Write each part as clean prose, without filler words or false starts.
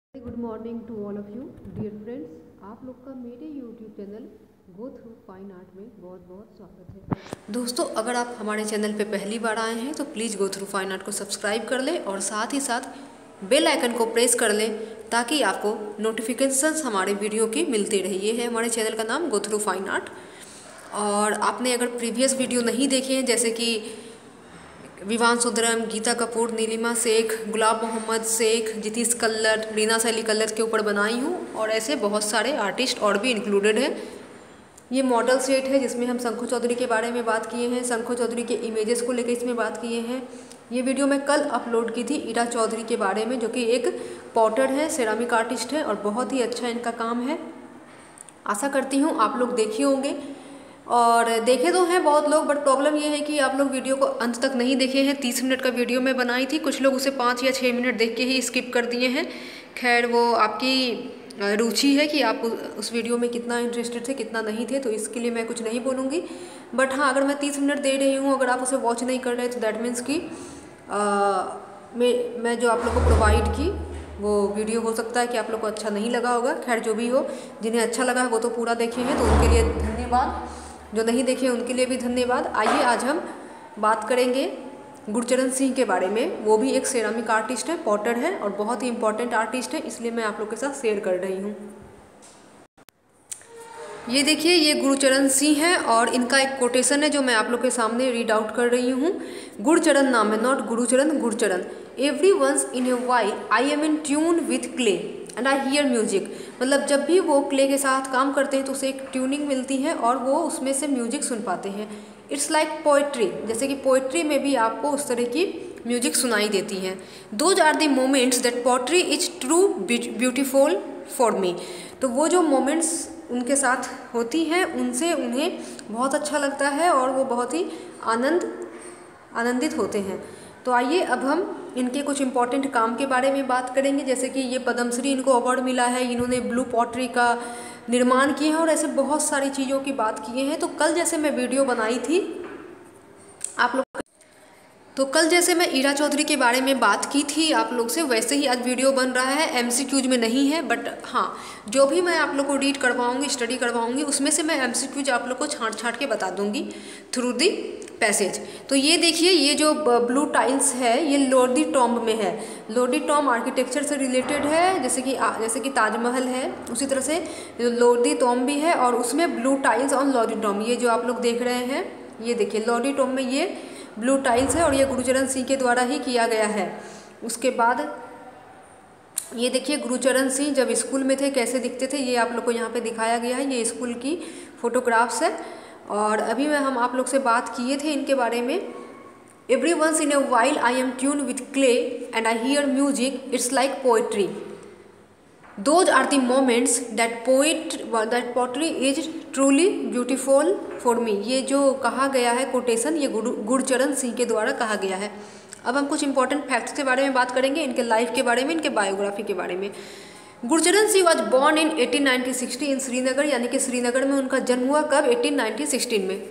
Good morning to all of you dear friends. आप लोग का मेरे YouTube channel go through fine art में बहुत बहुत स्वागत है। दोस्तों, अगर आप हमारे चैनल पे पहली बार आए हैं तो please go through fine art को सब्सक्राइब कर लें और साथ ही साथ बेल आइकन को प्रेस कर लें ताकि आपको नोटिफिकेशंस हमारे वीडियो की मिलती रहे। ये है हमारे चैनल का नाम गो थ्रू फाइन आर्ट। और आपने अगर प्रीवियस वीडियो नहीं देखे हैं जैसे कि विवान सुंदरम, गीता कपूर, नीलिमा शेख, गुलाब मोहम्मद शेख, जितीश कल्लर, रीना शैली कल्लर के ऊपर बनाई हूँ और ऐसे बहुत सारे आर्टिस्ट और भी इंक्लूडेड हैं। ये मॉडल सेट है जिसमें हम शंखू चौधरी के बारे में बात किए हैं, शंखू चौधरी के इमेजेस को लेकर इसमें बात किए हैं। ये वीडियो मैं कल अपलोड की थी इरा चौधरी के बारे में, जो कि एक पॉटर है, सेरामिक आर्टिस्ट है और बहुत ही अच्छा इनका काम है। आशा करती हूँ आप लोग देखे होंगे और देखे तो हैं बहुत लोग, बट प्रॉब्लम ये है कि आप लोग वीडियो को अंत तक नहीं देखे हैं। 30 मिनट का वीडियो मैं बनाई थी, कुछ लोग उसे 5 या 6 मिनट देख के ही स्किप कर दिए हैं। खैर, वो आपकी रुचि है कि आप उस वीडियो में कितना इंटरेस्टेड थे कितना नहीं थे, तो इसके लिए मैं कुछ नहीं बोलूँगी। बट हाँ, अगर मैं 30 मिनट दे रही हूँ, अगर आप उसे वॉच नहीं कर रहे तो दैट मीन्स कि मैं जो आप लोग को प्रोवाइड की वो वीडियो हो सकता है कि आप लोग को अच्छा नहीं लगा होगा। खैर, जो भी हो, जिन्हें अच्छा लगा है वो तो पूरा देखे हैं, तो उनके लिए धन्यवाद। जो नहीं देखे उनके लिए भी धन्यवाद। आइए आज हम बात करेंगे गुरचरण सिंह के बारे में। वो भी एक सेरामिक आर्टिस्ट है, पॉटर है और बहुत ही इंपॉर्टेंट आर्टिस्ट है, इसलिए मैं आप लोग के साथ शेयर कर रही हूँ। ये देखिए, ये गुरचरण सिंह है और इनका एक कोटेशन है जो मैं आप लोग के सामने रीड आउट कर रही हूँ। गुरचरण नाम है, not Gurucharan, Gurcharan. Every once in a while I am in tune with clay and I hear music. मतलब जब भी वो क्ले के साथ काम करते हैं तो उसे एक ट्यूनिंग मिलती है और वो उसमें से म्यूजिक सुन पाते हैं। इट्स लाइक पोइट्री, जैसे कि पोइट्री में भी आपको उस तरह की म्यूजिक सुनाई देती है। Those are the moments that poetry is true beautiful for me. तो वो जो मोमेंट्स उनके साथ होती हैं उनसे उन्हें बहुत अच्छा लगता है और वो बहुत ही आनंदित होते हैं। तो आइए अब हम इनके कुछ इम्पॉर्टेंट काम के बारे में बात करेंगे। जैसे कि ये पद्म श्री इनको अवार्ड मिला है, इन्होंने ब्लू पॉटरी का निर्माण किया है और ऐसे बहुत सारी चीज़ों की बात किए हैं। तो कल जैसे मैं वीडियो बनाई थी आप लोग, तो कल जैसे मैं ईरा चौधरी के बारे में बात की थी आप लोग से, वैसे ही आज वीडियो बन रहा है। एमसीक्यूज में नहीं है, बट हाँ, जो भी मैं आप लोग को रीड करवाऊंगी, स्टडी करवाऊंगी, उसमें से मैं एमसीक्यूज आप लोग को छांट के बता दूंगी थ्रू दी पैसेज। तो ये देखिए, ये जो ब्लू टाइल्स है ये लोडी टॉम्ब में है। लोडी टॉम्ब आर्किटेक्चर से रिलेटेड है, जैसे कि ताजमहल है उसी तरह से लोडी टॉम्ब भी है और उसमें ब्लू टाइल्स और लोडी टॉम्ब, ये जो आप लोग देख रहे हैं, ये देखिए लोडी टॉम्ब में ये ब्लू टाइल्स है और ये गुरचरण सिंह के द्वारा ही किया गया है। उसके बाद ये देखिए, गुरचरण सिंह जब स्कूल में थे कैसे दिखते थे, ये आप लोग को यहाँ पे दिखाया गया है। ये स्कूल की फोटोग्राफ्स है और अभी हम आप लोग से बात किए थे इनके बारे में। Every once in a while I am tune with clay and I hear music, it's like poetry. Those are the moments that poetry is truly beautiful for me. ये जो कहा गया है कोटेशन, ये गुरचरण सिंह के द्वारा कहा गया है। अब हम कुछ इंपॉर्टेंट फैक्ट्स के बारे में बात करेंगे, इनके लाइफ के बारे में, इनके बायोग्राफी के बारे में। Gurcharan Singh was born in 1890-60 in Srinagar, यानी कि श्रीनगर में उनका जन्म हुआ। कब? 1890-16 में।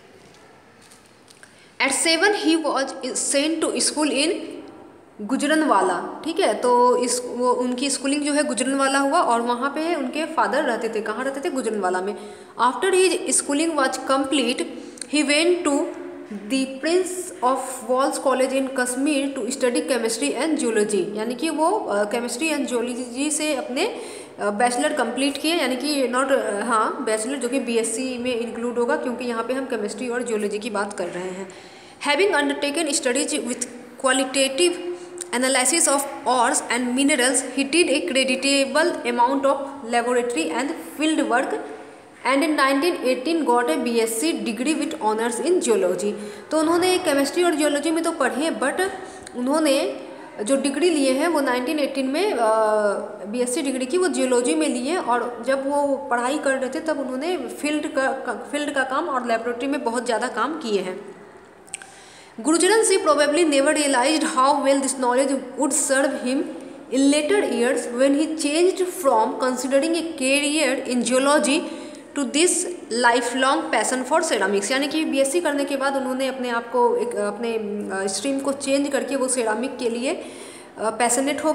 At 7 he was sent to school in Gujranwala. ठीक है, तो वो उनकी स्कूलिंग जो है गुजरनवाला हुआ और वहाँ पे उनके फादर रहते थे। कहाँ रहते थे? गुजरनवाला में। After his schooling was complete he went to the prince of Wales college in Kashmir to study chemistry and geology, यानी कि वो केमिस्ट्री एंड जियोलॉजी से अपने बैचलर कंप्लीट किए, यानी कि बैचलर जो कि बीएससी में इंक्लूड होगा, क्योंकि यहाँ पे हम केमिस्ट्री और जियोलॉजी की बात कर रहे हैं। Having undertaken studies with qualitative analysis of ores and minerals, he did a creditable amount of laboratory and field work and in 1918 got a BSc degree with honors in geology। तो उन्होंने chemistry और geology में तो पढ़े, but उन्होंने जो degree लिए हैं वो 1918 में BSc डिग्री की वो जियोलॉजी में लिए और जब वो पढ़ाई कर रहे थे तब उन्होंने फील्ड का काम और लेबोरेटरी में बहुत ज़्यादा काम किए हैं। Gurcharan Singh probably never realized how well this knowledge would serve him in later years when he changed from considering a career in geology to this lifelong passion for ceramics। यानी कि BSc करने के बाद उन्होंने अपने आप को अपने स्ट्रीम को चेंज करके वो सेरामिक के लिए पैशनेट हो गए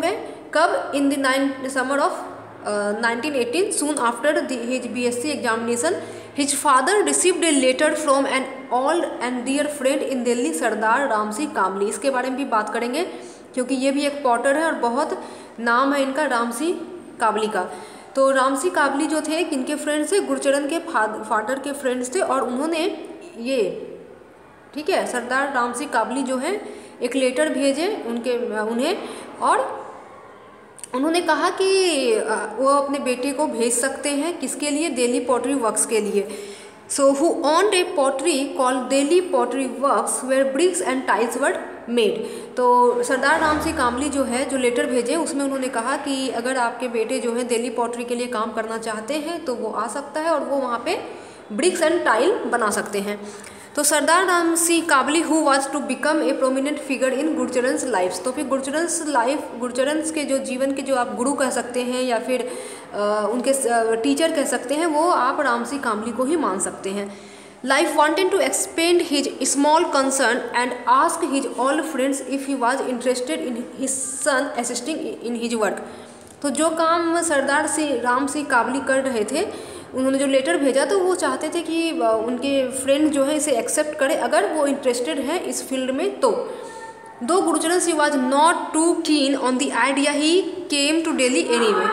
कब? In the summer of 1918, soon after his BSc examination, his father received a letter from an old and dear friend in Delhi, Sardar Ram Singh Kabli. इसके बारे में भी बात करेंगे क्योंकि ये भी एक पॉटर है और बहुत नाम है इनका राम सिंह काबली का। तो राम सिंह काबली जो थे किनके फ्रेंड्स थे? गुरचरण के फादर के फ्रेंड्स थे, और उन्होंने ये, ठीक है, सरदार राम सिंह काबली जो है एक लेटर भेजे उन्हें, और उन्होंने कहा कि वो अपने बेटे को भेज सकते हैं, किसके लिए? दिल्ली पॉटरी वर्क्स के लिए। So who owned a pottery called Delhi pottery works where bricks and tiles were made. तो सरदार राम सिंह काबली जो है जो लेटर भेजे उसमें उन्होंने कहा कि अगर आपके बेटे जो है दिल्ली पॉटरी के लिए काम करना चाहते हैं तो वो आ सकता है और वो वहाँ पे ब्रिक्स एंड टाइल बना सकते हैं। तो Sardar Ram Singh Kabli who was to become a prominent figure in Gurcharan's life. तो फिर गुरचरन्स के जो जीवन के जो आप गुरु कह सकते हैं या फिर उनके टीचर कह सकते हैं, वो आप राम सिंह काबली को ही मान सकते हैं। Life wanted to expand his small concern and ask his all friends if he was interested in his son assisting in his work. तो जो काम सरदार राम सिंह काबली कर रहे थे, उन्होंने जो लेटर भेजा तो वो चाहते थे कि उनके फ्रेंड जो है इसे एक्सेप्ट करें अगर वो इंटरेस्टेड हैं इस फील्ड में। तो though Gurcharan Singh was not too keen on the idea, he came to Delhi anyway.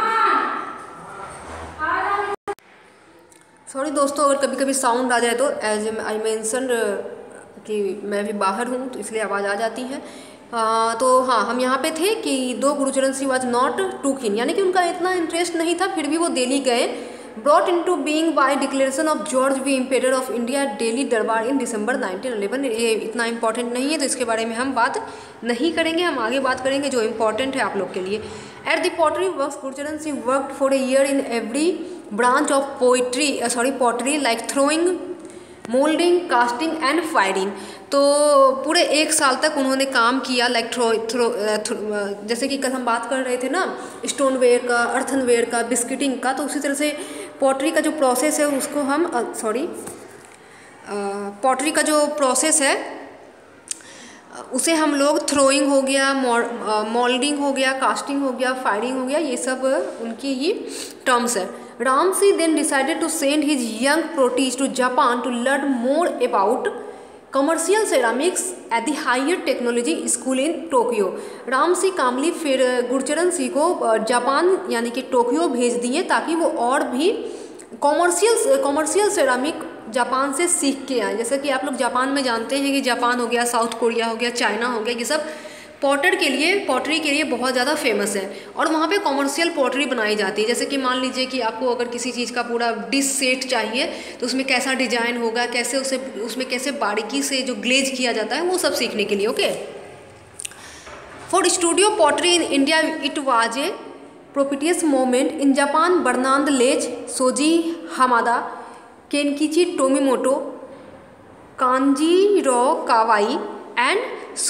Sorry दोस्तों, अगर कभी कभी साउंड आ जाए तो एज आई मेंशन्ड कि मैं भी बाहर हूँ तो इसलिए आवाज़ आ जाती है। तो हाँ, हम यहाँ पे थे कि though Gurcharan Singh was not too keen, यानी कि उनका इतना इंटरेस्ट नहीं था, फिर भी वो दिल्ली गए। Brought into being by declaration of George V emperor of India Delhi Darbar in दिसंबर 1911। ये इतना इंपॉर्टेंट नहीं है तो इसके बारे में हम बात नहीं करेंगे, हम आगे बात करेंगे जो इम्पॉर्टेंट है आप लोग के लिए। At the pottery works Gurcharan Singh worked for a year in every branch of pottery like throwing, moulding, casting and firing. तो पूरे एक साल तक उन्होंने काम किया, लाइक जैसे कि कल हम बात कर रहे थे ना स्टोनवेयर का, अर्थनवेयर का, बिस्किटिंग का, तो उसी तरह से पॉटरी का जो प्रोसेस है उसको हम पॉटरी का जो प्रोसेस है उसे हम लोग थ्रोइंग हो गया, मोल्डिंग हो गया, कास्टिंग हो गया, फायरिंग हो गया, ये सब उनकी ही टर्म्स है। Ram Singh then decided to send his young protege to Japan to learn more about commercial ceramics at the higher technology school in Tokyo। Ram Singh Kabli फिर गुरचरण सिंह को जापान यानी कि टोक्यो भेज दिए ताकि वो और भी कॉमर्शियल सेरामिक जापान से सीख के आए। जैसे कि आप लोग जापान में जानते हैं कि जापान हो गया, साउथ कोरिया हो गया, चाइना हो गया, ये सब पॉटरी के लिए बहुत ज़्यादा फेमस है और वहाँ पे कॉमर्शियल पॉटरी बनाई जाती है। जैसे कि मान लीजिए कि आपको अगर किसी चीज़ का पूरा डिश सेट चाहिए तो उसमें कैसा डिजाइन होगा, कैसे उसमें कैसे बारीकी से जो ग्लेज किया जाता है, वो सब सीखने के लिए। Okay, for studio pottery in India it was a propitious moment. In Japan Bernard Leach, Shoji Hamada, Kenkichi Tomimoto, Kanjiro Kawai and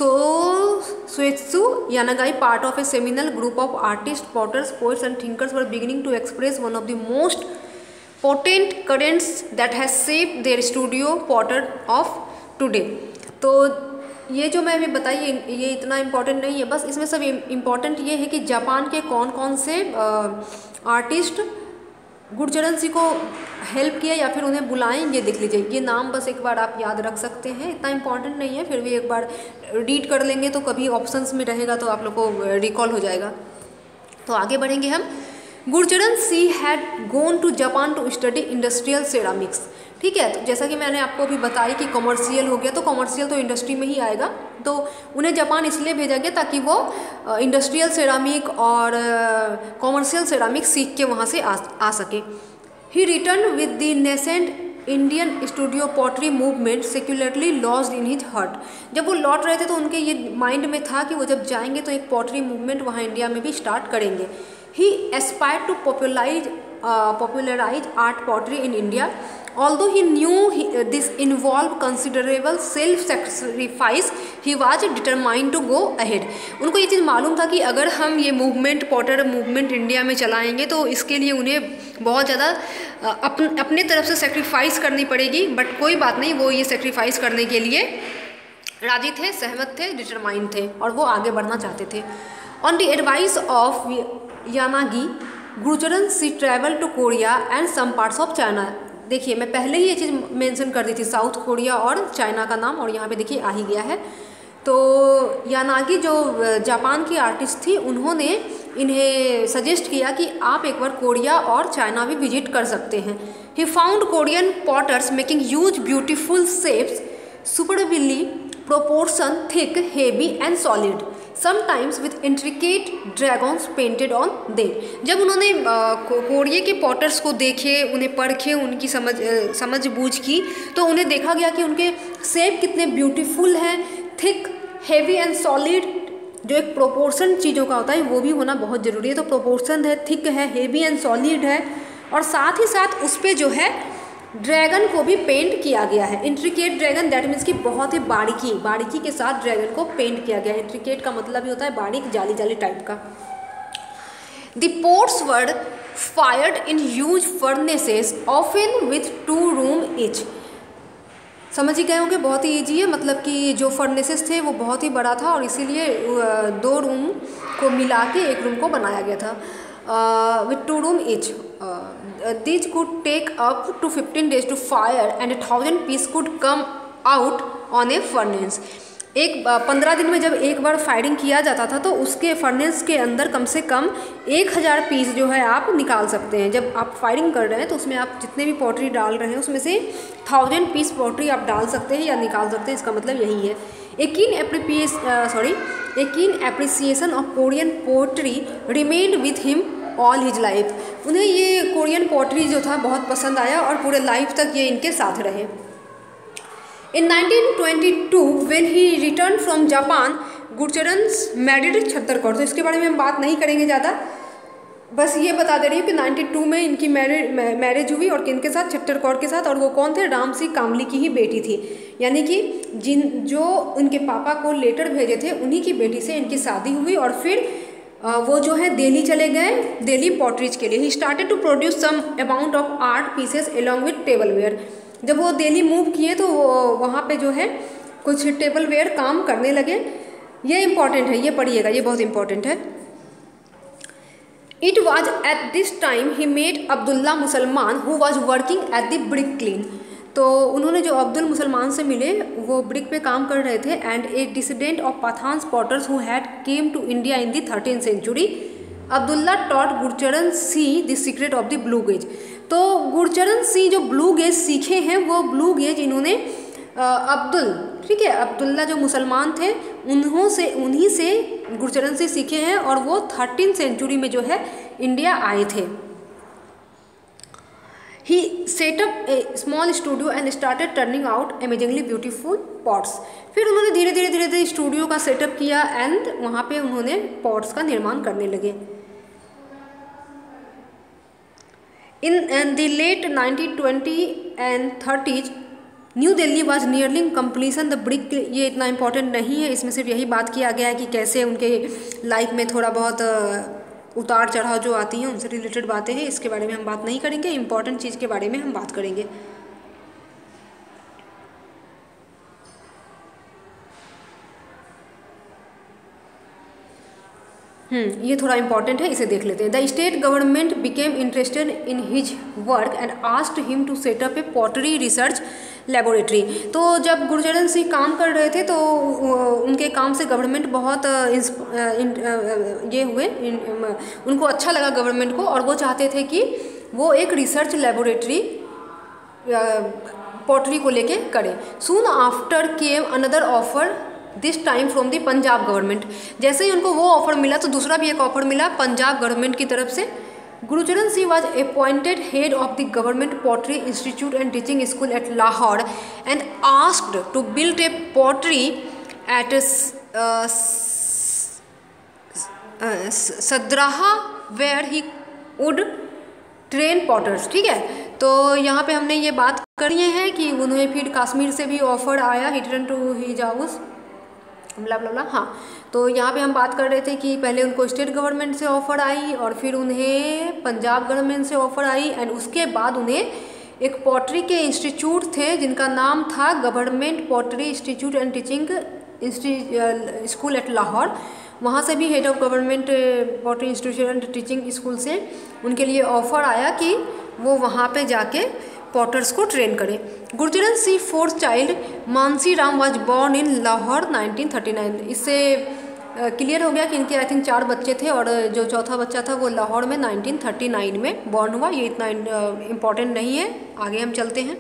Soetsu Yanagai, part of a seminal group of artists, potters, poets and thinkers, were beginning to express one of the most potent currents that has shaped their studio potter of today। तो ये जो मैं अभी बताई ये इतना important नहीं है, बस इसमें सब इम्पोर्टेंट ये है कि जापान के कौन कौन से आर्टिस्ट गुरचरण सिंह को हेल्प किया या फिर उन्हें बुलाएं, ये देख लीजिए। ये नाम बस एक बार आप याद रख सकते हैं, इतना इम्पॉर्टेंट नहीं है, फिर भी एक बार रीड कर लेंगे तो कभी ऑप्शंस में रहेगा तो आप लोग को रिकॉल हो जाएगा। तो आगे बढ़ेंगे हम। Gurcharan Singh had gone to Japan to study industrial ceramics. ठीक है, तो जैसा कि मैंने आपको अभी बताई कि कॉमर्शियल हो गया, तो कॉमर्शियल तो इंडस्ट्री में ही आएगा, तो उन्हें जापान इसलिए भेजा गया ताकि वो इंडस्ट्रियल सेरामिक और कॉमर्शियल सेरामिक सीख के वहाँ से आ सके। He return with the nascent Indian studio pottery movement secularly lodged in his heart. जब वो लौट रहे थे तो उनके ये माइंड में था कि वो जब जाएंगे तो एक पॉटरी मूवमेंट वहाँ इंडिया में भी स्टार्ट करेंगे। He aspired to popularize art pottery in India, although he knew this involved considerable self-sacrifice, he was determined to go ahead। उनको ये चीज़ मालूम था कि अगर हम ये पॉटर मूवमेंट इंडिया में चलाएंगे तो इसके लिए उन्हें बहुत ज़्यादा अपने तरफ से सेक्रीफाइस करनी पड़ेगी, बट कोई बात नहीं, वो ये सेक्रीफाइस करने के लिए राजी थे, सहमत थे, डिटरमाइंड थे और वो आगे बढ़ना चाहते थे। On the advice of Yanagi Gurcharan see travel to Korea and some parts of China. देखिए मैं पहले ही ये चीज़ मेंशन कर दी थी, साउथ कोरिया और चाइना का नाम, और यहाँ पे देखिए आ ही गया है। तो यानागी जो जापान की आर्टिस्ट थी, उन्होंने इन्हें सजेस्ट किया कि आप एक बार कोरिया और चाइना भी विजिट कर सकते हैं। He found Korean potters making huge beautiful shapes superbly proportion thick, heavy and solid, sometimes with intricate dragons painted on them। जब उन्होंने कोरिया के पॉटर्स को देखे, उन्हें परखे, उनकी समझ बूझ की, तो उन्हें देखा गया कि उनके शेप कितने ब्यूटीफुल हैं, थिक, हेवी एंड सॉलिड। जो एक प्रोपोर्शन चीज़ों का होता है वो भी होना बहुत ज़रूरी है। तो प्रोपोर्शन है, थिक है, हेवी एंड सॉलिड है, और साथ ही साथ उस पर जो है ड्रैगन को भी पेंट किया गया है। इंट्रिकेट ड्रैगन दैट मीन्स कि बहुत ही बारीकी के साथ ड्रैगन को पेंट किया गया है। इंट्रिकेट का मतलब ही होता है बारीक, जाली टाइप का। The pots were fired in huge furnaces often with 2 room each. समझ ही गए होंगे, बहुत ही ईजी है, मतलब कि जो फर्नेसेस थे वो बहुत ही बड़ा था और इसीलिए 2 रूम को मिला के एक रूम को बनाया गया था। with 2 room each. These could take up to 15 days to fire and 1,000 pieces could come out on a furnace. 15 दिन में जब एक बार फायरिंग किया जाता था तो उसके फर्नेस के अंदर कम से कम 1000 पीस जो है आप निकाल सकते हैं। जब आप फायरिंग कर रहे हैं तो उसमें आप जितने भी पॉटरी डाल रहे हैं उसमें से 1000 पीस पॉटरी आप डाल सकते हैं या निकाल सकते हैं। इसका मतलब यही है। A keen appreciation of Korean pottery remained with him all his life. उन्हें ये कोरियन पॉटरी जो था बहुत पसंद आया और पूरे लाइफ तक ये इनके साथ रहे। In 1922 when he returned from Japan, Gurcharan married छत्तरकौर। तो इसके बारे में हम बात नहीं करेंगे ज़्यादा, बस ये बता दे रही हूँ कि 92 में इनकी मैरिज हुई और किनके साथ, छत्तरकौर के साथ। और वो कौन थे? राम सिंह कामली की ही बेटी थी, यानी कि जो उनके पापा को लेटर भेजे थे उन्हीं की बेटी से इनकी शादी हुई। और फिर वो जो है दिल्ली चले गए, दिल्ली पॉटरीज के लिए। He started to produce some amount of art pieces along with tableware. जब वो दिल्ली मूव किए तो वहाँ पे जो है कुछ टेबल वेयर काम करने लगे। ये इम्पॉर्टेंट है, ये पढ़िएगा, ये बहुत इम्पॉर्टेंट है। It was at this time he met Abdullah मुसलमान who was working at the brick kiln। तो उन्होंने जो अब्दुल मुसलमान से मिले वो ब्रिक पे काम कर रहे थे। And a descendant of Pathans potters who had came to India in the 13th century। Abdullah taught Gurcharan Singh the secret of the blue glaze. तो गुरचरण सिंह जो ब्लू गेज सीखे हैं वो ब्लू गेज इन्होंने ठीक है, अब्दुल्ला जो मुसलमान थे उन्हीं से गुरचरण से सीखे हैं और वो 13th century में जो है इंडिया आए थे। He set up a small studio and started turning out amazingly beautiful pots। फिर उन्होंने धीरे धीरे स्टूडियो का सेटअप किया एंड वहाँ पे उन्होंने पॉट्स का निर्माण करने लगे। In the late 1920 and 30s new Delhi was nearing completion the brick. ये इतना इंपॉर्टेंट नहीं है, इसमें सिर्फ यही बात किया गया है कि कैसे उनके लाइफ में थोड़ा बहुत उतार चढ़ाव जो आती हैं उनसे रिलेटेड बातें हैं। इसके बारे में हम बात नहीं करेंगे, इंपॉर्टेंट चीज़ के बारे में हम बात करेंगे। ये थोड़ा इंपॉर्टेंट है, इसे देख लेते हैं। The state government became interested in his work and asked him to set up a pottery research laboratory. तो जब गुरचरण सिंह काम कर रहे थे तो उनके काम से गवर्नमेंट बहुत उनको अच्छा लगा गवर्नमेंट को, और वो चाहते थे कि वो एक रिसर्च लेबोरेटरी पॉटरी को लेके करें। Soon after came another offer this time from the Punjab government. जैसे ही उनको वो ऑफर मिला तो दूसरा भी एक ऑफर मिला पंजाब गवर्नमेंट की तरफ से। Gurcharan Singh was appointed head of the government pottery institute and teaching school at Lahore and asked to build a pottery at सद्राहा where he would train potters. ठीक है, तो यहाँ पे हमने ये बात करी है कि उन्हें फिर कश्मीर से भी ऑफर आया, he return to his house blah blah blah. हाँ, तो यहाँ पे हम बात कर रहे थे कि पहले उनको स्टेट गवर्नमेंट से ऑफ़र आई और फिर उन्हें पंजाब गवर्नमेंट से ऑफ़र आई एंड उसके बाद उन्हें एक पॉटरी के इंस्टीट्यूट थे जिनका नाम था government pottery institute and teaching school at Lahore. वहाँ से भी head of government pottery institution and teaching school से उनके लिए ऑफ़र आया कि वो वहाँ पे जाके पॉटर्स को ट्रेन करें। Gurcharan Singh fourth child Mansi Ram was born in Lahore 1939। इससे क्लियर हो गया कि इनके आई थिंक 4 बच्चे थे और जो चौथा बच्चा था वो लाहौर में 1939 में बॉर्न हुआ। ये इतना इम्पॉर्टेंट नहीं है, आगे हम चलते हैं।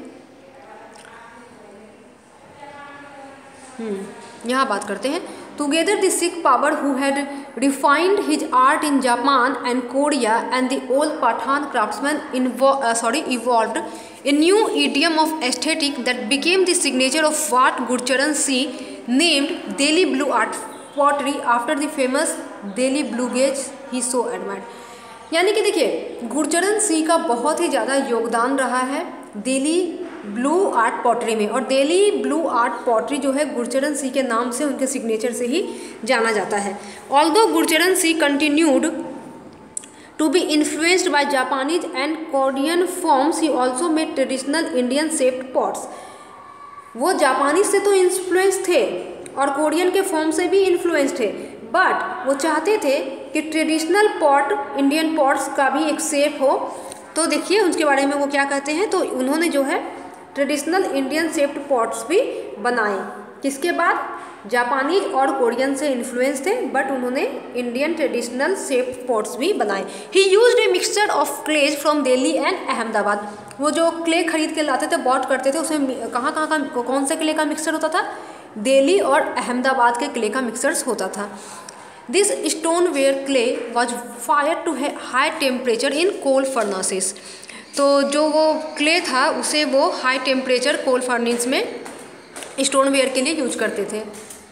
यहाँ बात करते हैं। Together the Sikh power who had refined his art in Japan and Korea and the old Pathan craftsman evolved a new idiom of aesthetic that became the signature of what Gurcharan Singh named Delhi Blue Art Pottery after the famous Delhi Blue Gauge he so admired। यानी कि देखिए गुरचरण सिंह का बहुत ही ज़्यादा योगदान रहा है Delhi blue art pottery में, और दिल्ली ब्लू आर्ट पॉटरी जो है गुरचरण सिंह के नाम से, उनके सिग्नेचर से ही जाना जाता है। Although Gurcharan Singh continued to be influenced by Japanese and Korean forms, he also made traditional Indian shaped pots। वो जापानीज से तो इन्फ्लुएंस थे और कोरियन के फॉर्म से भी इन्फ्लुएंस थे, बट वो चाहते थे कि ट्रेडिशनल पॉट, इंडियन पॉट्स का भी एक शेप हो। तो देखिए उसके बारे में वो क्या कहते हैं, तो उन्होंने जो है ट्रेडिशनल इंडियन शेप्ड पॉट्स भी बनाए। किसके बाद? जापानीज और कोरियन से इन्फ्लुएंस थे, बट उन्होंने इंडियन ट्रेडिशनल शेप्ड पॉट्स भी बनाए। He used a mixture of clays from Delhi and Ahmedabad. वो जो क्ले खरीद के लाते थे, बॉट करते थे, उसमें कहाँ का कौन से क्ले का मिक्सचर होता था? दिल्ली और अहमदाबाद के क्ले का मिक्सचर्स होता था। This stoneware clay was fire to high temperature in coal furnaces. तो जो वो क्ले था उसे वो हाई टेम्परेचर कोल फर्नेस में स्टोन वेयर के लिए यूज करते थे।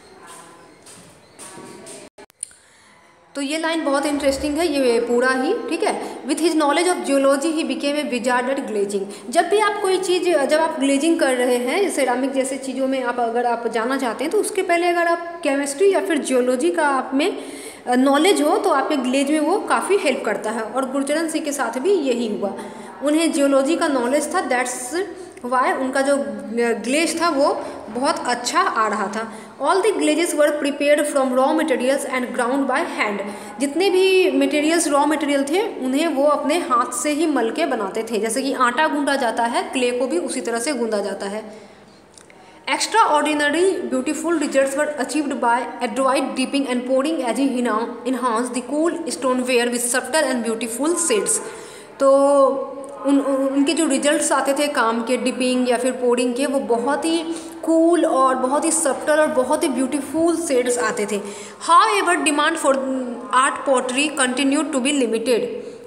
तो ये लाइन बहुत इंटरेस्टिंग है, ये पूरा ही ठीक है। With his knowledge of geology he became a wizard at glazing. जब भी आप कोई चीज़, जब आप ग्लेजिंग कर रहे हैं, सेरामिक जैसे चीज़ों में अगर आप जाना चाहते हैं, तो उसके पहले अगर आप केमिस्ट्री या फिर जियोलॉजी का आप में नॉलेज हो तो आपके ग्लेज में वो काफ़ी हेल्प करता है। और गुरचरण सिंह के साथ भी यही हुआ, उन्हें जियोलॉजी का नॉलेज था, दैट्स वाई उनका जो ग्लेज था वो बहुत अच्छा आ रहा था। All the glazes were prepared from raw materials and ground by hand. जितने भी मटेरियल्स, रॉ मटेरियल थे, उन्हें वो अपने हाथ से ही मल के बनाते थे। जैसे कि आटा गूंदा जाता है, क्ले को भी उसी तरह से गूंदा जाता है। Extraordinary beautiful results were achieved by adroit dipping and pouring as enhance the cool stoneware with softer and beautiful shades. तो उनके जो रिजल्ट्स आते थे काम के, डिपिंग या फिर पोरिंग के, वो बहुत ही कूल और बहुत ही सब्टल और बहुत ही ब्यूटीफुल शेड्स आते थे। However demand for art pottery continue to be limited.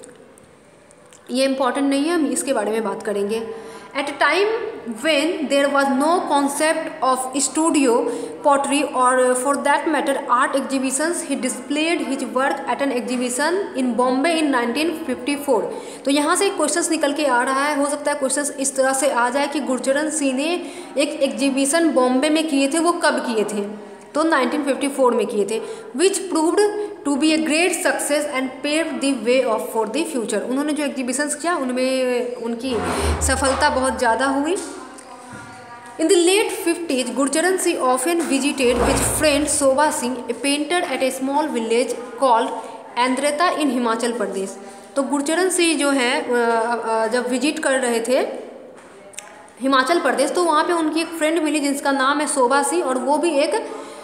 ये इम्पॉर्टेंट नहीं है, हम इसके बारे में बात करेंगे। At a time when there was no concept of studio pottery or for that matter art exhibitions, he displayed his work at an exhibition in Bombay in 1954। तो यहाँ से एक क्वेश्चन निकल के आ रहा है, हो सकता है क्वेश्चन इस तरह से आ जाए कि गुरचरण सिंह ने एक एग्जीबिशन बॉम्बे में किए थे, वो कब किए थे? तो 1954 में किए थे। Which proved to be a great success and paved the way of for the future. उन्होंने जो एग्जीबिशंस किया उनमें उनकी सफलता बहुत ज़्यादा हुई। In the late 50s, Gurcharan Singh often visited his friend Sobha Singh, a painter at a small village called Andreta in Himachal Pradesh. तो गुरचरण सिंह जो है जब विजिट कर रहे थे हिमाचल प्रदेश, तो वहाँ पे उनकी एक फ्रेंड मिली जिसका नाम है शोभा सिंह, और वो भी एक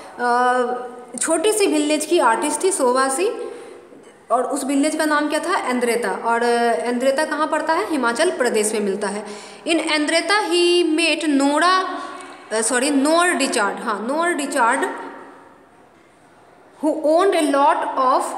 छोटी सी विलेज की आर्टिस्ट थी शोभा सिंह, और उस विलेज का नाम क्या था? एंद्रेता। और एंद्रेता कहाँ पड़ता है? हिमाचल प्रदेश में मिलता है। In Andretta he met Nora Richards who owned a lot of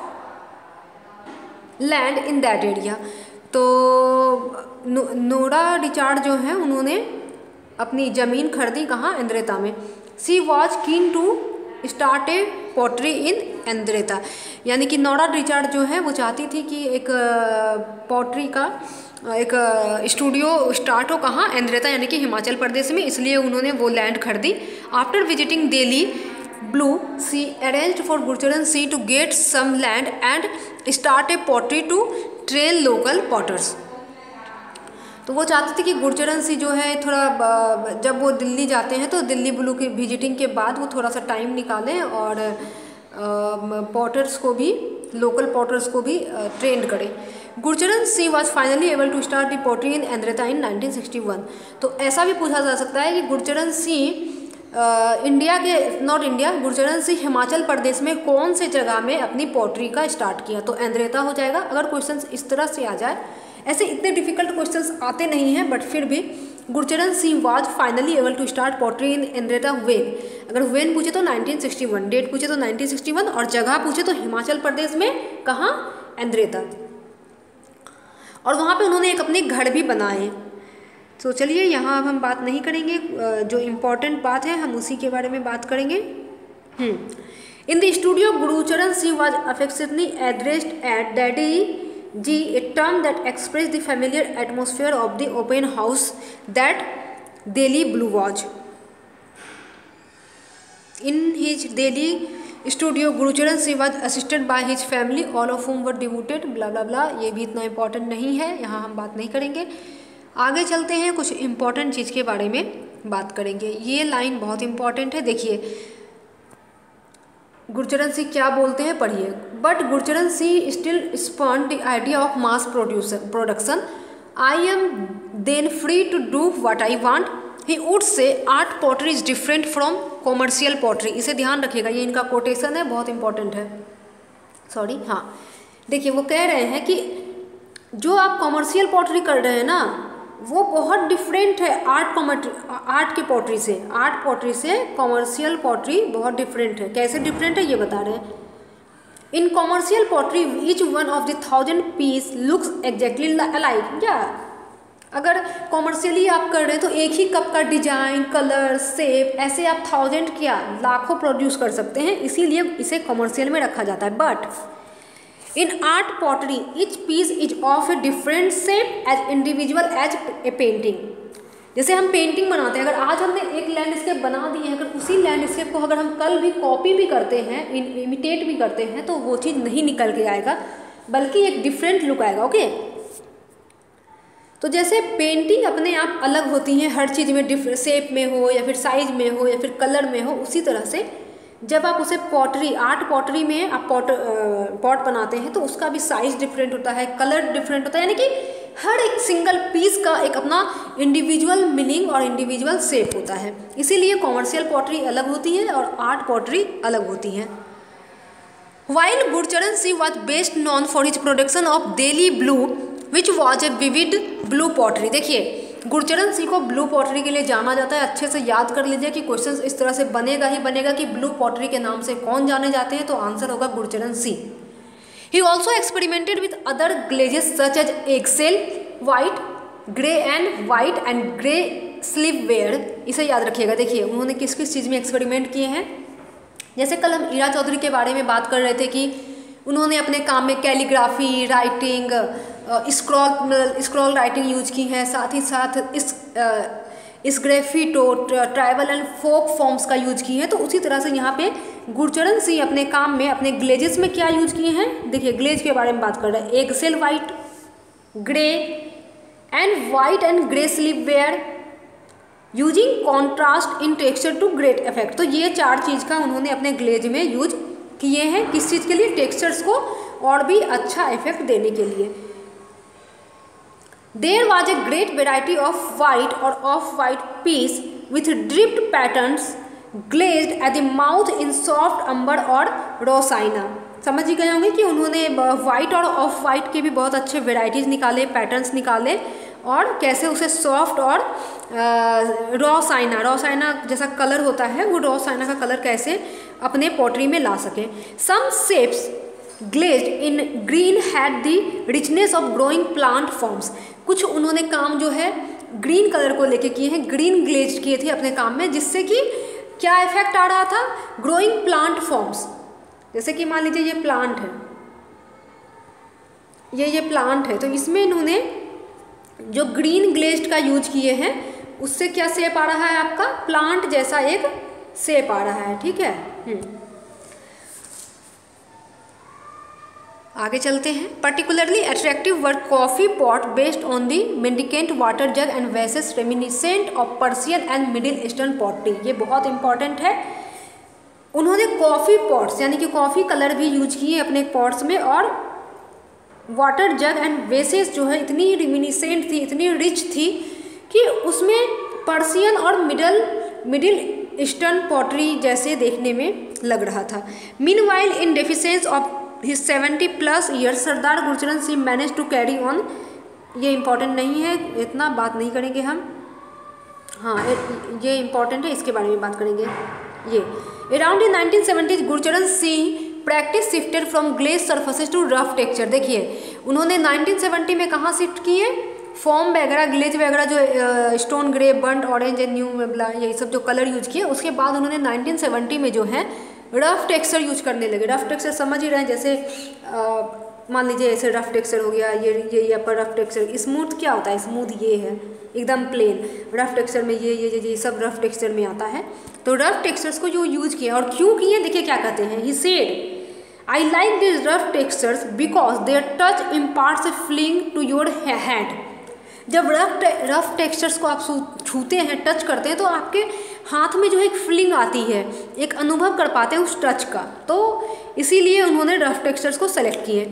land in that area. तो नोरा डिचार्ड जो है उन्होंने अपनी ज़मीन खरीदी कहाँ? एंद्रेता में। She was keen to start a pottery in Andretta. यानी कि नोरा डिचार्ड जो है वो चाहती थी कि एक पॉटरी का एक स्टूडियो स्टार्ट हो कहाँ? एंद्रेता, यानी कि हिमाचल प्रदेश में, इसलिए उन्होंने वो लैंड खरीदी। After visiting Delhi blue, she arranged for Gurcharan Singh to get some land and start a pottery to train local potters. तो वो चाहते थे कि गुरचरण सिंह जो है थोड़ा, जब वो दिल्ली जाते हैं तो दिल्ली ब्लू की विजिटिंग के बाद वो थोड़ा सा टाइम निकालें और पॉटर्स को भी, लोकल पॉटर्स को भी ट्रेंड करें। Gurcharan Singh was finally able to start the pottery in Andretta in 1961। तो ऐसा भी पूछा जा सकता है कि गुरचरण सिंह इंडिया के, नॉट इंडिया, गुरचरण सिंह हिमाचल प्रदेश में कौन से जगह में अपनी पॉटरी का स्टार्ट किया, तो एंद्रेता हो जाएगा अगर क्वेश्चन इस तरह से आ जाए। ऐसे इतने डिफिकल्ट क्वेश्चंस आते नहीं हैं, बट फिर भी Gurcharan Singh was finally able to start pottery in Andretta when. अगर वेन पूछे तो 1961, डेट पूछे तो 1961 और जगह पूछे तो हिमाचल प्रदेश में, कहाँ, एंद्रेता। और वहाँ पे उन्होंने एक अपने घर भी बनाए। तो चलिए यहाँ अब हम बात नहीं करेंगे, जो इम्पोर्टेंट बात है हम उसी के बारे में बात करेंगे। In the studio Gurcharan Singh was affectionately addressed at daddy ji, a term that expressed the familiar atmosphere of the open house that Delhi Blue was. In his Delhi studio, Gurcharan Singh was assisted by his family, all of whom were devoted, blah blah blah। ये भी इतना important नहीं है, यहाँ हम बात नहीं करेंगे। आगे चलते हैं, कुछ इम्पोर्टेंट चीज़ के बारे में बात करेंगे। ये लाइन बहुत इम्पोर्टेंट है, देखिए गुरचरण सिंह क्या बोलते हैं, पढ़िए। But Gurcharan Singh still spawned the idea of mass production. I am then free to do what I want. He would say art pottery is different from commercial pottery. इसे ध्यान रखिएगा, ये इनका कोटेशन है, बहुत इंपॉर्टेंट है। सॉरी, हाँ देखिए, वो कह रहे हैं कि जो आप कॉमर्शियल पॉटरी कर रहे हैं ना, वो बहुत डिफरेंट है आर्ट की पॉटरी से। आर्ट पॉटरी से कॉमर्शियल पॉटरी बहुत डिफरेंट है। कैसे डिफरेंट है ये बता रहे हैं। In commercial pottery each one of the 1000 piece looks exactly alike. क्या अगर कॉमर्शियली आप कर रहे हैं तो एक ही कप का डिजाइन, कलर, शेप, ऐसे आप 1000 क्या लाखों प्रोड्यूस कर सकते हैं, इसीलिए इसे कॉमर्शियल में रखा जाता है। But in art pottery each piece is of a different shape as individual as a painting। जैसे हम पेंटिंग बनाते हैं, अगर आज हमने एक लैंडस्केप बना दी है, अगर उसी लैंडस्केप को अगर हम कल भी कॉपी भी करते हैं, इमिटेट भी करते हैं, तो वो चीज़ नहीं निकल के आएगा, बल्कि एक डिफरेंट लुक आएगा। ओके, तो जैसे पेंटिंग अपने आप अलग होती हैं, हर चीज़ में डिफरेंट शेप में हो या फिर साइज में हो या फिर कलर में हो, उसी तरह से जब आप उसे पॉटरी, आर्ट पॉटरी में आप पॉट बनाते हैं तो उसका भी साइज डिफरेंट होता है, कलर डिफरेंट होता है, यानी कि हर एक सिंगल पीस का एक अपना इंडिविजुअल मीनिंग और इंडिविजुअल शेप होता है। इसीलिए कॉमर्शियल पॉटरी अलग होती है और आर्ट पॉटरी अलग होती है। While Gurcharan Singh was best known for his production of Delhi blue which was a vivid blue pottery. देखिए, गुरचरण सिंह को ब्लू पॉटरी के लिए जाना जाता है। अच्छे से याद कर लीजिए कि क्वेश्चन इस तरह से बनेगा ही बनेगा कि ब्लू पॉटरी के नाम से कौन जाने जाते हैं, तो आंसर होगा Gurcharan Singh. He also experimented with other glazes such as eggshell, white, grey and grey slipware. इसे याद रखिएगा। देखिए, उन्होंने किस किस चीज़ में एक्सपेरिमेंट किए हैं। जैसे कल हम ईरा चौधरी के बारे में बात कर रहे थे कि उन्होंने अपने काम में calligraphy, writing, scroll writing use की है, साथ ही साथ इस graffito, tribal and folk forms का यूज की है। तो उसी तरह से यहाँ पे गुरचरण सिंह अपने काम में, अपने ग्लेजेस में क्या यूज किए हैं। देखिए, ग्लेज के बारे में बात कर रहे हैं। Eggshell white, grey and grey slipware using contrast in texture to great effect. तो ये चार चीज़ का उन्होंने अपने ग्लेज में यूज किए हैं। किस चीज़ के लिए? टेक्सचर्स को और भी अच्छा इफेक्ट देने के लिए। There was a great variety of white or off-white piece with dripped patterns glazed at the mouth in soft umber और rosaina। समझ ही गए होंगे कि उन्होंने वाइट और ऑफ वाइट के भी बहुत अच्छे वेराइटीज़ निकाले, पैटर्न्स निकाले, और कैसे उसे सॉफ्ट और रोसाइना जैसा कलर होता है, वो रोसाइना का कलर कैसे अपने पॉटरी में ला सकें। Some shapes glazed in green had the richness of growing plant forms। कुछ उन्होंने काम जो है ग्रीन कलर को लेके किए हैं, ग्रीन ग्लेज किए थे अपने काम में, जिससे कि क्या इफेक्ट आ रहा था? Growing plant forms. जैसे कि मान लीजिए ये प्लांट है, ये प्लांट है, तो इसमें इन्होंने जो ग्रीन ग्लेज्ड का यूज किए हैं, उससे क्या शेप आ रहा है आपका? प्लांट जैसा एक शेप आ रहा है। ठीक है, आगे चलते हैं। Particularly attractive work coffee pot based on the mendicant water jug and vases reminiscent of Persian and Middle Eastern pottery. ये बहुत इंपॉर्टेंट है। उन्होंने कॉफ़ी पॉट्स यानी कि कॉफ़ी कलर भी यूज किए अपने पॉट्स में, और वाटर जग एंड वेसेस जो है इतनी रिमिनिसेंट थी, इतनी रिच थी कि उसमें पर्सियन और मिडिल ईस्टर्न पॉटरी जैसे देखने में लग रहा था। Meanwhile in defiance of his 70+ years Sardar Gurcharan Singh manage to carry on, ये इम्पॉर्टेंट नहीं है, इतना बात नहीं करेंगे हम, हाँ ये इम्पॉर्टेंट है, इसके बारे में बात करेंगे। ये around in 1970 Gurcharan Singh practice shifted from glaze surfaces to rough texture. देखिए उन्होंने 1970 में कहाँ शिफ्ट किए, फॉर्म वगैरह ग्लेज वगैरह जो stone grey burnt orange and new ये सब जो कलर यूज किए, उसके बाद उन्होंने 1970 में जो है रफ टेक्सचर यूज करने लगे। रफ टेक्सचर समझ ही रहे हैं, जैसे मान लीजिए ऐसे रफ टेक्सचर हो गया, ये पर रफ टेक्सचर। स्मूथ क्या होता है, स्मूथ ये है एकदम प्लेन, रफ टेक्सचर में ये सब रफ टेक्सचर में आता है। तो रफ टेक्सचर्स को जो यूज किया, और क्यों किए देखिए क्या कहते हैं, he said I like this rough textures because their touch imparts a feeling to your hand. जब रफ टेक्सचर्स को आप छूते हैं, टच करते हैं, तो आपके हाथ में जो है एक फीलिंग आती है, एक अनुभव कर पाते हैं उस टच का, तो इसीलिए उन्होंने रफ टेक्सचर्स को सेलेक्ट किए।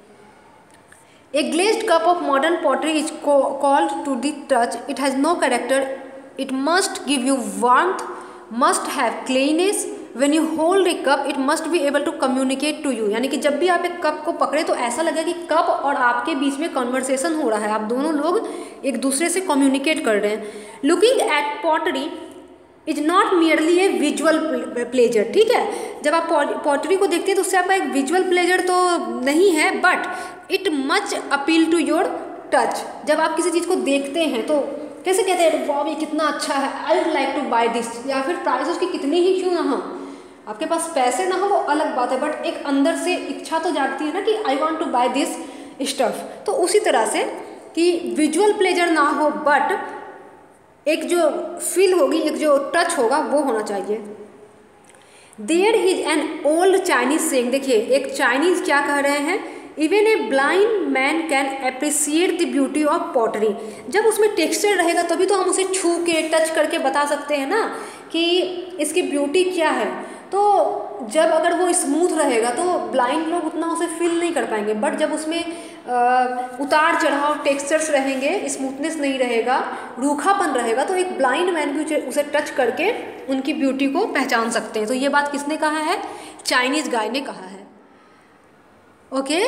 A glazed cup of modern pottery is cold to the touch, it has no character, it must give you warmth, must have cleanliness, when you hold a cup it must be able to communicate to you. यानी कि जब भी आप एक cup को पकड़े तो ऐसा लगे कि कप और आपके बीच में कन्वर्सेशन हो रहा है, आप दोनों लोग एक दूसरे से कम्युनिकेट कर रहे हैं। Looking at pottery is not merely a visual pleasure, ठीक है, जब आप पॉटरी को देखते हैं तो उससे आपका एक विजुअल प्लेजर तो नहीं है, but it much appeal to your touch. जब आप किसी चीज़ को देखते हैं तो कैसे कहते हैं, वाह ये कितना अच्छा है, I would like to buy this, या फिर प्राइस उसकी कितनी ही क्यों ना हो, आपके पास पैसे ना हो वो अलग बात है, बट एक अंदर से इच्छा तो जागती है ना कि I want to buy this stuff. तो उसी तरह से कि विजुअल प्लेजर ना हो, बट एक जो फील होगी, एक जो टच होगा वो होना चाहिए। There is an old Chinese saying, देखिए एक चाइनीज क्या कह रहे हैं, even a blind man can appreciate the beauty of pottery. जब उसमें टेक्सचर रहेगा तभी तो हम उसे छू के टच करके बता सकते हैं ना कि इसकी ब्यूटी क्या है। तो जब अगर वो स्मूथ रहेगा तो ब्लाइंड लोग उतना उसे फील नहीं कर पाएंगे, बट जब उसमें उतार चढ़ाव टेक्सचर्स रहेंगे, स्मूथनेस नहीं रहेगा, रूखापन रहेगा, तो एक ब्लाइंड मैन भी उसे टच करके उनकी ब्यूटी को पहचान सकते हैं। तो ये बात किसने कहा है, चाइनीज गाय ने कहा है। Okay,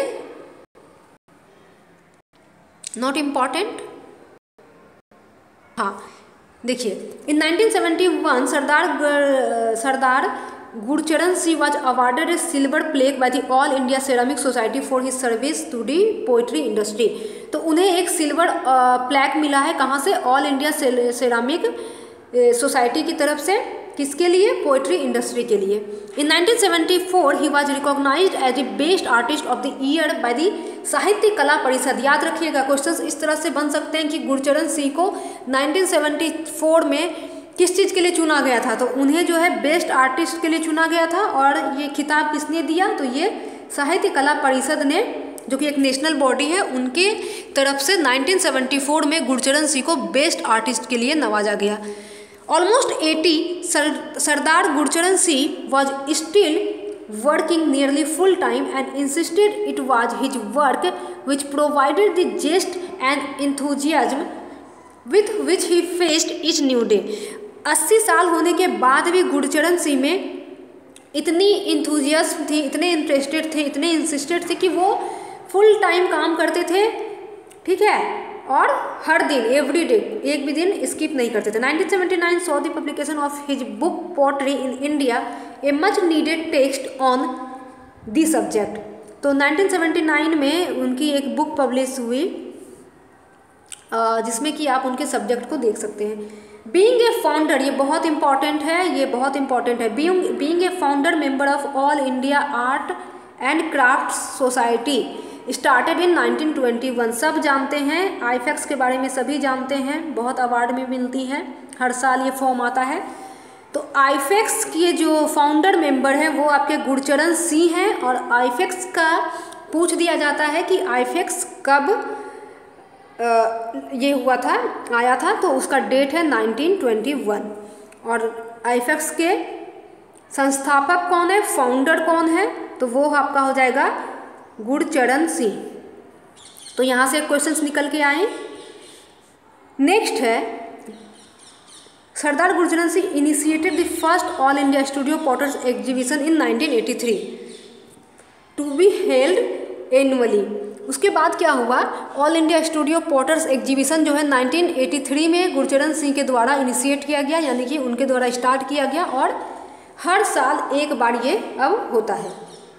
not important. हाँ देखिए, इन 1971 सरदार Gurcharan Singh was awarded a silver plaque by the All India Ceramic Society for his service to the poetry industry। तो उन्हें एक सिल्वर प्लेक मिला है, कहाँ से, ऑल इंडिया सेरामिक सोसाइटी की तरफ से, किसके लिए, पोइट्री इंडस्ट्री के लिए। In 1974 he was recognised as a best artist of the year by the Sahitya Kala परिषद। याद रखिएगा, क्वेश्चंस इस तरह से बन सकते हैं कि गुरचरण सिंह को 1974 में किस चीज़ के लिए चुना गया था, तो उन्हें जो है बेस्ट आर्टिस्ट के लिए चुना गया था, और ये खिताब किसने दिया, तो ये साहित्य कला परिषद ने, जो कि एक नेशनल बॉडी है, उनके तरफ से 1974 में गुरचरण सिंह को बेस्ट आर्टिस्ट के लिए नवाजा गया। Almost 80 Sardar Gurcharan Singh was still working nearly full time and insisted it was his work which provided the zest and enthusiasm with which he faced each new day। 80 साल होने के बाद भी गुरचरण सिंह में इतनी इंथुजियाज्म थी, इतने इंटरेस्टेड थे, इतने इंसिस्टेड थे कि वो फुल टाइम काम करते थे, ठीक है, और हर दिन एवरी डे, एक भी दिन स्किप नहीं करते थे। 1979 saw the publication of his book pottery in India, a much needed text on the subject. तो 1979 में उनकी एक बुक पब्लिश हुई जिसमें कि आप उनके सब्जेक्ट को देख सकते हैं। बीइंग ए फाउंडर, ये बहुत इंपॉर्टेंट है, ये बहुत इंपॉर्टेंट है। Being a founder member of all India art and craft society started in 1921। सब जानते हैं, आईफेक्स के बारे में सभी जानते हैं, बहुत अवार्ड भी मिलती हैं, हर साल ये फॉर्म आता है। तो आईफेक्स के जो फाउंडर मेंबर हैं वो आपके गुरचरण सिंह हैं, और आईफेक्स का पूछ दिया जाता है कि आईफेक्स कब ये हुआ था, आया था, तो उसका डेट है 1921। और आईफेक्स के संस्थापक कौन है, फाउंडर कौन है, तो वो आपका हो जाएगा गुरचरण सिंह। तो यहाँ से क्वेश्चंस निकल के आए। नेक्स्ट है Sardar Gurcharan Singh initiated the first all India studio potters exhibition in 1983 to be held annually. उसके बाद क्या हुआ, all India studio potters exhibition जो है 1983 में गुरचरण सिंह के द्वारा इनिशिएट किया गया, यानी कि उनके द्वारा स्टार्ट किया गया और हर साल एक बार ये अब होता है।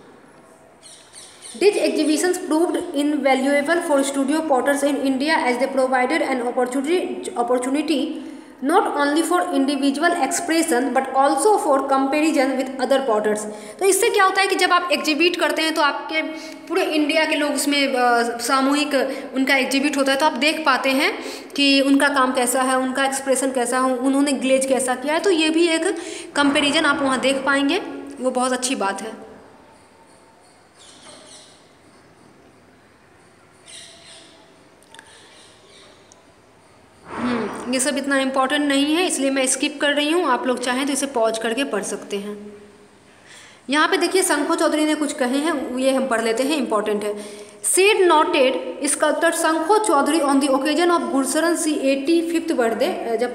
These exhibitions proved invaluable for studio potters in India as they provided an opportunity not only for individual expression but also for comparison with other potters। तो इससे क्या होता है कि जब आप एग्जिबिट करते हैं तो आपके पूरे इंडिया के लोग उसमें सामूहिक उनका एग्जिबिट होता है, तो आप देख पाते हैं कि उनका काम कैसा है, उनका एक्सप्रेशन कैसा है, उन्होंने ग्लेज कैसा किया है। तो ये भी एक कंपेरिजन आप वहाँ देख पाएंगे, वो बहुत अच्छी बात है। ये सब इतना इम्पोर्टेंट नहीं है, इसलिए मैं स्किप कर रही हूँ। आप लोग चाहें तो इसे पॉज करके पढ़ सकते हैं। यहाँ पे देखिए शंखो चौधरी ने कुछ कहे हैं, ये हम पढ़ लेते हैं, इम्पोर्टेंट है। Said noted sculptor Sankho Chaudhuri on the occasion of Gurcharan Singh 85th birthday, जब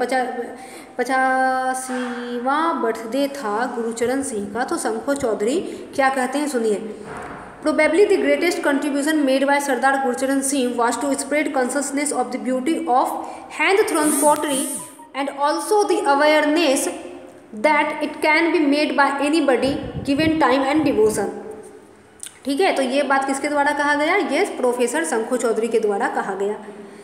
85वां बर्थडे था गुरचरण सिंह का, तो शंखो चौधरी क्या कहते हैं सुनिए। Probably the greatest contribution made by Sardar Gurcharan Singh was to spread consciousness of the beauty of hand-thrown pottery and also the awareness that it can be made by anybody given time and devotion। ठीक है, तो ये बात किसके द्वारा कहा गया, ये प्रोफेसर शंखो चौधरी के द्वारा कहा गया।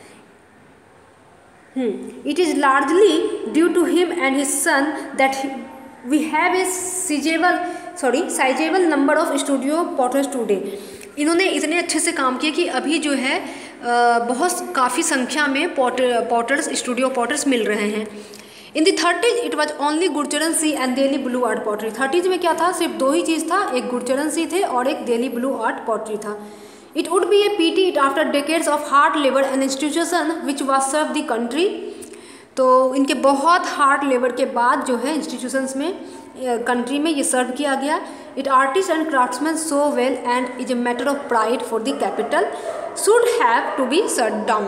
It is largely due to him and his son that we have a sizable number of studio potters today। इन्होंने इतने अच्छे से काम किया कि अभी जो है बहुत काफ़ी संख्या में पॉटर्स स्टूडियो पॉटर्स मिल रहे हैं। In the 30s it was only Gurcharan Singh and Delhi blue art pottery. 30s में क्या था, सिर्फ दो ही चीज़ था, एक गुरचरण सिंह थे और एक दिल्ली ब्लू आर्ट पॉटरी था। It would be a pity it after decades of hard labour and institution which was serve the country. तो इनके बहुत हार्ड लेबर के बाद जो है इंस्टीट्यूशंस में कंट्री में ये सर्व किया गया। It artist and craftsman so well and is a matter of pride for the capital should have to be shut down.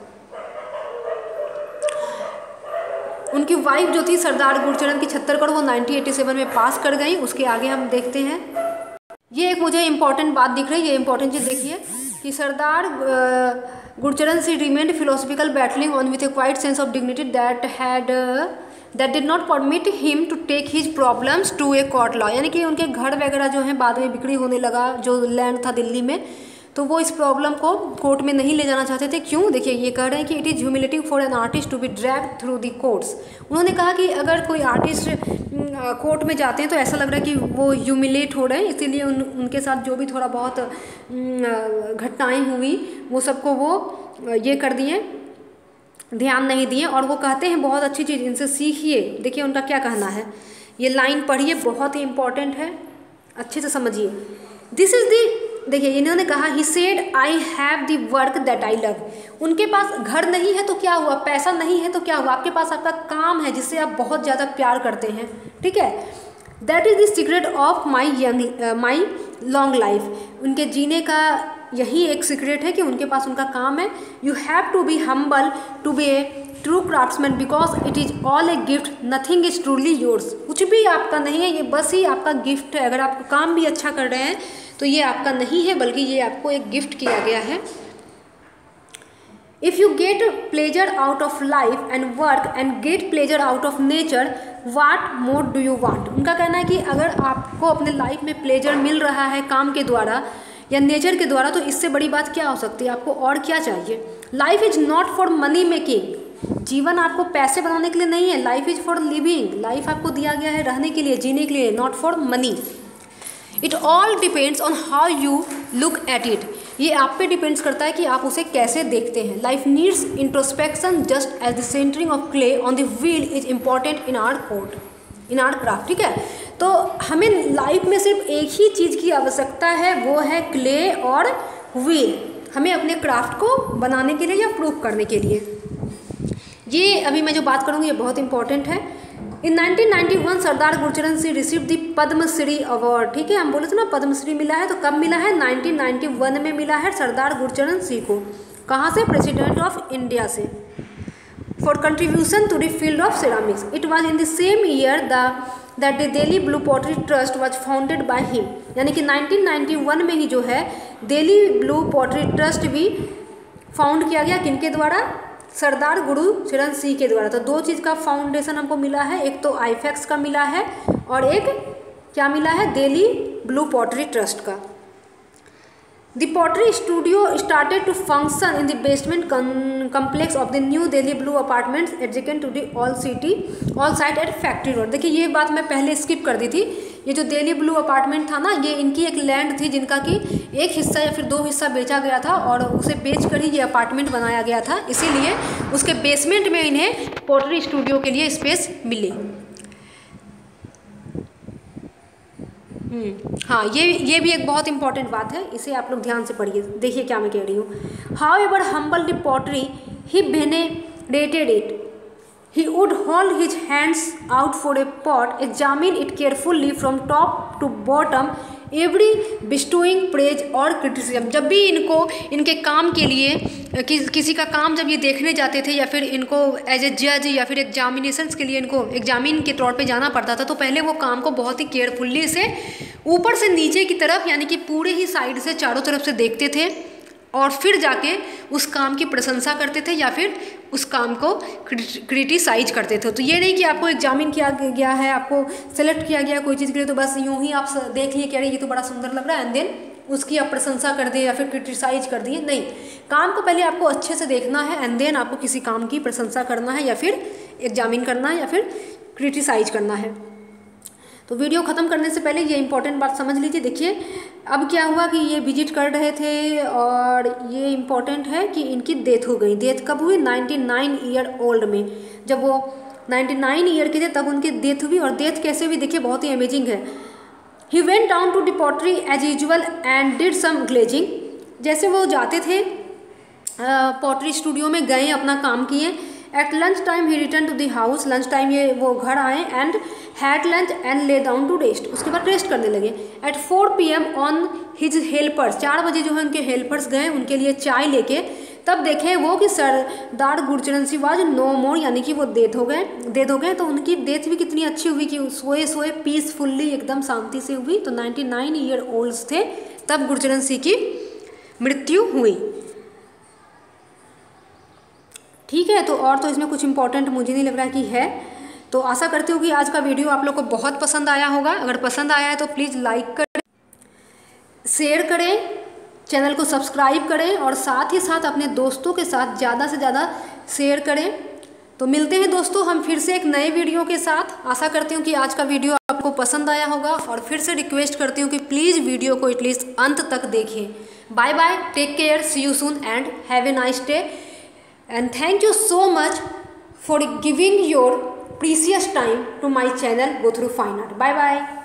उनकी वाइफ जो थी सरदार गुरचरण की छत्तरगढ़, वो 1987 में पास कर गई। उसके आगे हम देखते हैं, ये एक मुझे इंपॉर्टेंट बात दिख रही है, ये इंपॉर्टेंट चीज़ देखिए कि Sardar Gurcharan Singh remained philosophical battling on with a quiet sense of dignity that did not permit him to take his problems to a court law। यानी कि उनके घर वगैरह जो है बाद में बिक्री होने लगा, जो लैंड था दिल्ली में, तो वो इस प्रॉब्लम को कोर्ट में नहीं ले जाना चाहते थे। क्यों, देखिए ये कह रहे हैं कि it is humiliating for an artist to be dragged through the courts. उन्होंने कहा कि अगर कोई आर्टिस्ट कोर्ट में जाते हैं तो ऐसा लग रहा है कि वो ह्यूमिलेट हो रहे हैं, इसीलिए उनके साथ जो भी थोड़ा बहुत घटनाएँ हुई वो सबको वो ये कर दिए, ध्यान नहीं दिए। और वो कहते हैं बहुत अच्छी चीज़, इनसे सीखिए। देखिए उनका क्या कहना है, ये लाइन पढ़िए, बहुत ही इंपॉर्टेंट है, अच्छे से समझिए। दिस इज़ दी, देखिए इन्होंने कहा he said I have the work that I love. उनके पास घर नहीं है तो क्या हुआ, पैसा नहीं है तो क्या हुआ, आपके पास आपका काम है जिससे आप बहुत ज़्यादा प्यार करते हैं। ठीक है, that is the secret of my long life. उनके जीने का यही एक सीक्रेट है कि उनके पास उनका काम है। You have to be humble to be a true craftsman because it is all a gift, nothing is truly yours. कुछ भी आपका नहीं है, ये बस ही आपका गिफ्ट है। अगर आप काम भी अच्छा कर रहे हैं तो ये आपका नहीं है, बल्कि ये आपको एक गिफ्ट किया गया है। If you get pleasure out of life and work and get pleasure out of nature what more do you want. उनका कहना है कि अगर आपको अपने लाइफ में प्लेजर मिल रहा है काम के द्वारा या नेचर के द्वारा, तो इससे बड़ी बात क्या हो सकती है, आपको और क्या चाहिए। Life is not for money making. जीवन आपको पैसे बनाने के लिए नहीं है, life is for living. Life आपको दिया गया है रहने के लिए, जीने के लिए, not for money. It all depends on how you look at it. ये आप पे डिपेंड्स करता है कि आप उसे कैसे देखते हैं। Life needs introspection just as the centring of clay on the wheel is important in our craft. ठीक है, तो हमें लाइफ में सिर्फ एक ही चीज़ की आवश्यकता है, वो है क्ले और व्हील, हमें अपने क्राफ्ट को बनाने के लिए या प्रूव करने के लिए। ये अभी मैं जो बात करूँगी ये बहुत इंपॉर्टेंट है। In 1991 Sardar Gurcharan Singh receive the Padma Shri award. ठीक है, हम बोले थे ना पद्म श्री मिला है, तो कब मिला है? 1991 में मिला है सरदार गुरचरण सिंह को। कहाँ से? प्रेसिडेंट ऑफ इंडिया से। For contribution to the field of ceramics. It was in the same year that the Delhi blue pottery trust was founded by him. यानी कि 1991 में ही जो है दिल्ली ब्लू पॉटरी ट्रस्ट भी फाउंड किया गया। किनके द्वारा? सरदार गुरचरण सिंह के द्वारा। तो दो चीज़ का फाउंडेशन हमको मिला है, एक तो आईफेक्स का मिला है और एक क्या मिला है? दिल्ली ब्लू पॉटरी ट्रस्ट का। The pottery studio started to function in the basement complex of the New Delhi Blue Apartments adjacent to the all site at Factory Road। देखिए ये बात मैं पहले स्किप कर दी थी। ये जो दिल्ली ब्लू अपार्टमेंट था ना, ये इनकी एक लैंड थी जिनका कि एक हिस्सा या फिर दो हिस्सा बेचा गया था और उसे बेच कर ही ये अपार्टमेंट बनाया गया था, इसीलिए उसके बेसमेंट में इन्हें पोटरी स्टूडियो के लिए स्पेस मिली। हाँ, ये भी एक बहुत इंपॉर्टेंट बात है, इसे आप लोग ध्यान से पढ़िए। देखिए क्या मैं कह रही हूँ। However humble the pottery he venerated it, he would hold his hands out for a pot, examine it carefully from top to bottom, every bestowing praise और criticism। जब भी इनको इनके काम के लिए किसी का काम जब ये देखने जाते थे या फिर इनको एज ए जज या फिर एग्जामिनेशंस के लिए इनको एग्जामिन के तौर पे जाना पड़ता था, तो पहले वो काम को बहुत ही केयरफुल्ली से ऊपर से नीचे की तरफ यानी कि पूरे ही साइड से चारों तरफ से देखते थे और फिर जाके उस काम की प्रशंसा करते थे या फिर उस काम को क्रिटिसाइज करते थे। तो ये नहीं कि आपको एग्जामिन किया गया है, आपको सेलेक्ट किया गया कोई चीज़ के लिए, तो बस यूं ही आप देख लिए, कह रहे ये तो बड़ा सुंदर लग रहा है, एंड देन उसकी आप प्रशंसा कर दिए या फिर क्रिटिसाइज कर दिए। नहीं, काम को पहले आपको अच्छे से देखना है एंड देन आपको किसी काम की प्रशंसा करना है या फिर एग्जामिन करना है या फिर क्रिटिसाइज करना है। तो वीडियो ख़त्म करने से पहले ये इंपॉर्टेंट बात समझ लीजिए। देखिए अब क्या हुआ कि ये विजिट कर रहे थे और ये इम्पॉर्टेंट है कि इनकी डेथ हो गई। डेथ कब हुई? 99 ईयर ओल्ड में। जब वो 99 ईयर के थे तब उनकी डेथ हुई। और डेथ कैसे हुई देखिए, बहुत ही अमेजिंग है। He went down to the pottery as usual and did some glazing. जैसे वो जाते थे पॉटरी स्टूडियो में गए, अपना काम किए। At lunch time he return to the house. Lunch time ये वो घर आए and had lunch and lay down to rest. उसके बाद रेस्ट करने लगे। At 4 PM on his helpers. 4 बजे जो है उनके हेल्पर्स गए उनके लिए चाय लेके, तब देखे वो कि Sardar Gurcharan Singh was no more, यानी कि वो डेथ हो गए। तो उनकी डेथ भी कितनी अच्छी हुई कि सोए पीसफुल्ली एकदम शांति से हुई। तो 99 ईयर ओल्ड थे तब गुरचरण सिंह की मृत्यु हुई। ठीक है, तो और तो इसमें कुछ इंपॉर्टेंट मुझे नहीं लग रहा कि है। तो आशा करती हूँ कि आज का वीडियो आप लोग को बहुत पसंद आया होगा। अगर पसंद आया है तो प्लीज़ लाइक करें, शेयर करें, चैनल को सब्सक्राइब करें और साथ ही साथ अपने दोस्तों के साथ ज़्यादा से ज़्यादा शेयर करें। तो मिलते हैं दोस्तों हम फिर से एक नए वीडियो के साथ। आशा करती हूँ कि आज का वीडियो आपको पसंद आया होगा और फिर से रिक्वेस्ट करती हूँ कि प्लीज़ वीडियो को एटलीस्ट अंत तक देखें। Bye bye, take care, see you soon and have a nice day. And thank you so much for giving your precious time to my channel Gothroughfineart. Bye bye.